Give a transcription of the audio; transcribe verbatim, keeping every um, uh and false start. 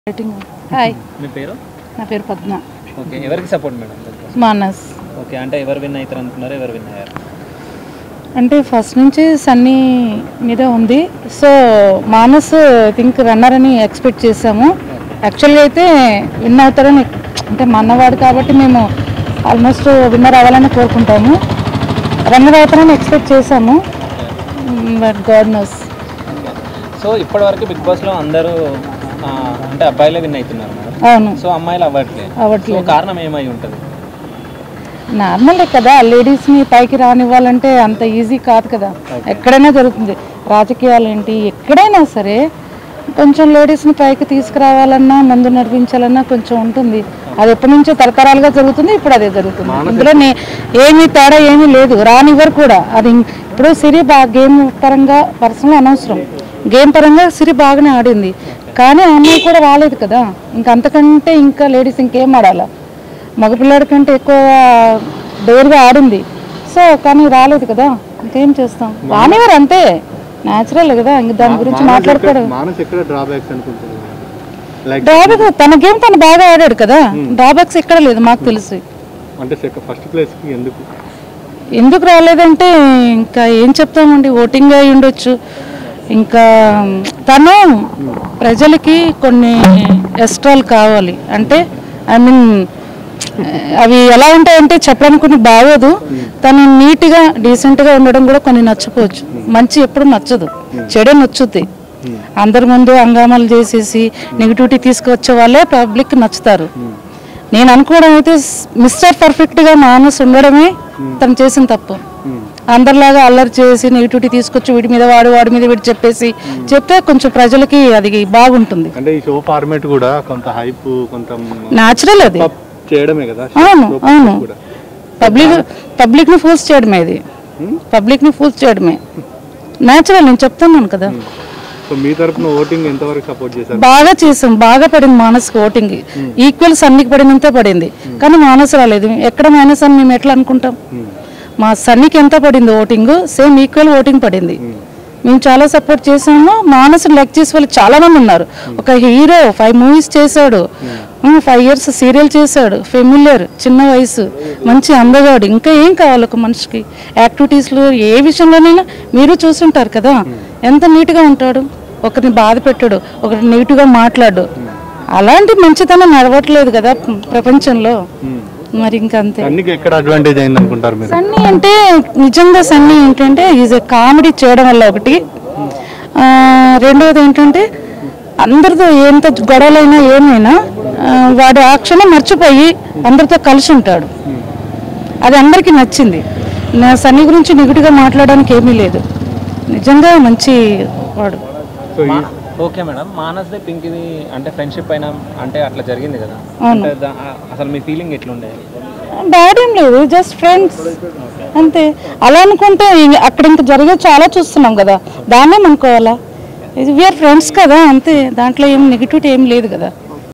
Hi మీ పేరు? నా పేరు పద్మ. ఓకే, ఎవరికి సపోర్ట్ మేడం? మానస్. ఓకే, అంటే ఎవరు విన్ అవుతారు అనుకున్నారు? ఎవరు విన్ అయ్యారు? అంటే ఫస్ట్ నుంచి సన్నీ మీద ఉంది. So Manas I think runner అని ఎక్స్పెక్ట్ చేసాము. యాక్చువల్గా అయితే విన్ అవుతారని, అంటే మా అన్నవాడు కాబట్టి మేము ఆల్మోస్ట్ విన్నర్ అవ్వాలని కోరుకుంటాము. రన్నర్ అవుతారని ఎక్స్పెక్ట్ చేసాము, బట్ గాడ్ నోస్. సో ఇప్పటివరకు బిగ్ బాస్లో అందరూ అంటే అబ్బాయిలే విన్ అవుతున్నారు మేడం. అవును. సో అమ్మాయిలు అవ్వట్లేదు. అవ్వట్లేదు. కారణం ఏమై ఉంటుంది? నార్మలే కదా, లేడీస్ని పైకి రానివ్వాలంటే అంత ఈజీ కాదు కదా. ఎక్కడైనా జరుగుతుంది, రాజకీయాలు ఏంటి ఎక్కడైనా సరే కొంచెం లేడీస్ని పైకి తీసుకురావాలన్నా ముందు నడిపించాలన్నా కొంచెం ఉంటుంది. అది ఎప్పటి నుంచో తరతరాలుగా జరుగుతుంది, ఇప్పుడు అదే జరుగుతుంది. ఇందులో ఏమీ తేడా ఏమీ లేదు, రానివ్వరు కూడా. అది ఇప్పుడు సిరి బాగా గేమ్ పరంగా పర్సనల్ అనవసరం, గేమ్ పరంగా సిరి బాగానే ఆడింది, కానీ అమ్మాయి కూడా రాలేదు కదా. ఇంకా అంతకంటే ఇంకా లేడీస్ ఇంకేం ఆడాలా? మగపిల్లాడి కంటే ఎక్కువ డేర్గా ఆడింది. సో కానీ రాలేదు కదా, ఇంకేం చేస్తాం, రానివారు అంతే, న్యాచురల్ కదా. ఇంక దాని గురించి మాట్లాడుకోవడం. డ్రాబ్యాక్ తన గేమ్ తను బాగా ఆడాడు కదా, డ్రాబ్యాక్స్ ఎక్కడ లేదు మాకు తెలిసి. ఎందుకు రాలేదంటే ఇంకా ఏం చెప్తామండి, ఓటింగ్ అయి ఉండొచ్చు. ఇంకా తను ప్రజలకి కొన్ని ఎక్స్ట్రాలు కావాలి అంటే, ఐ మీన్ అవి ఎలా ఉంటాయంటే చెప్పడానికి కొన్ని బాగోదు. తను నీట్గా డీసెంట్గా ఉండడం కూడా కొన్ని నచ్చపోవచ్చు. మంచి ఎప్పుడు నచ్చదు, చెడే నచ్చుద్ది. అందరి ముందు హంగామాలు చేసేసి నెగిటివిటీ తీసుకువచ్చే వాళ్ళే పబ్లిక్ నచ్చుతారు. నేను అనుకోవడం అయితే మిస్టర్ పర్ఫెక్ట్గా మానస్ ఉండడమే తను చేసిన తప్పు. అందరిలాగా అల్లరి చేసి నెగిటివిటీ తీసుకొచ్చి వీడి మీద వాడు వాడి మీద వీడి చెప్పేసి చెప్తే కొంచెం ప్రజలకి అది బాగుంటుంది. న్యాచురల్ అది. అవును అవును, పబ్లిక్ పబ్లిక్ ని ఫోర్స్ చేయడమే, ఇది పబ్లిక్ ని ఫోర్స్ చేయడమే న్యాచురల్. నేను చెప్తున్నాను కదా. బాగా చేసాం, బాగా పడింది మానస్కి ఓటింగ్. ఈక్వల్ సన్నికి పడినంతే పడింది, కానీ మానస్ రాలేదు. ఎక్కడ మైనస్ అని మేము ఎట్లా అనుకుంటాం? మా సన్నికి ఎంత పడింది ఓటింగ్, సేమ్ ఈక్వల్ ఓటింగ్ పడింది. మేము చాలా సపోర్ట్ చేసాము. మానస్ లెక్ చేసే వాళ్ళు చాలా మంది ఉన్నారు. ఒక హీరో ఫైవ్ మూవీస్ చేశాడు, ఫైవ్ ఇయర్స్ సీరియల్ చేశాడు, ఫెమిలియర్, చిన్న వయసు, మంచి అందగాడు. ఇంకా ఏం కావాలి ఒక మనిషికి? యాక్టివిటీస్లో ఏ విషయంలోనైనా మీరు చూసుంటారు కదా, ఎంత నీట్గా ఉంటాడు, ఒకరిని బాధ పెట్టాడు, ఒకరిని నెగిటివ్గా మాట్లాడు. అలాంటి మంచితనం నడవట్లేదు కదా ప్రపంచంలో. మరి ఇంకా అంతే. సన్నీ అంటే నిజంగా సన్నీ ఏంటంటే ఈజ్ ఎ కామెడీ చేయడం వల్ల ఒకటి, రెండవది ఏంటంటే అందరితో ఎంత గొడవలైనా ఏమైనా వాడు ఆ క్షణం మర్చిపోయి అందరితో కలిసి ఉంటాడు. అది అందరికీ నచ్చింది. నా సన్నీ గురించి నెగిటివ్గా మాట్లాడడానికి ఏమీ లేదు, నిజంగా మంచి వాడు. ఓకే మేడం, మానస్ పింకిది అంటే ఫ్రెండ్షిప్ అయినా అంటే అట్లా జరిగింది కదా, అసలు మీ ఫీలింగ్ ఎట్లుండే? బ్యాడ్ ఏం లేదు, జస్ట్ ఫ్రెండ్స్ అంతే. అలా అనుకుంటే అక్కడ ఇంకా జరిగే చాలా చూస్తున్నాం కదా, దాన్నే అనుకోవాలా? వీఆర్ ఫ్రెండ్స్ కదా అంతే, దాంట్లో ఏం నెగిటివిటీ ఏం లేదు కదా.